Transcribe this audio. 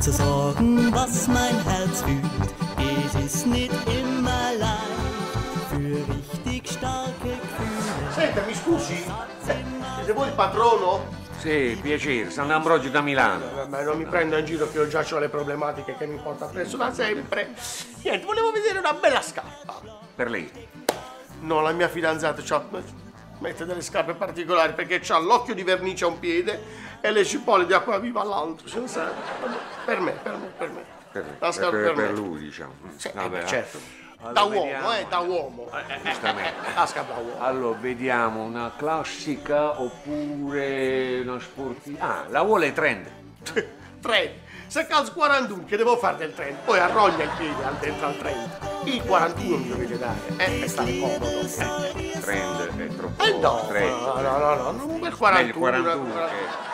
zu sagen, was mein Herz fühlt. Es ist nicht immer leicht für richtig starke Gefühle. Senta, mi scusi, siete voi il patrono? Sì, piacere, San Ambrogio da Milano. Vabbè, non mi prenda in giro che io già ho le problematiche che mi porta presso da sempre. Niente, volevo vedere una bella scarpa. Per lei. No, la mia fidanzata mette delle scarpe particolari perché c'ha l'occhio di vernice a un piede e le cipolle di acqua viva all'altro. Per me. La scarpa per me. Per lui, diciamo. Sì, Vabbè, certo. allora, Da uomo, da uomo. Giustamente. La scarpa da uomo. Allora, vediamo una classica oppure una sportiva. Ah, la vuole trend. Trend. Se calzo 41, che devo fare del trend? Poi arroglia il piede dentro al trend. Il 41 mi dovete dare, per stare comodo. Trend è troppo No, stretto. no, non per 41. Meglio 41 che...